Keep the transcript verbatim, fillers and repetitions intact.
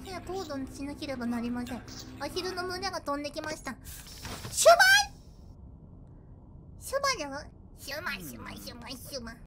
では行動しなければなりません。アヒルの胸が飛んできました。シュマンシュマルシュマシュマシュマシュマ。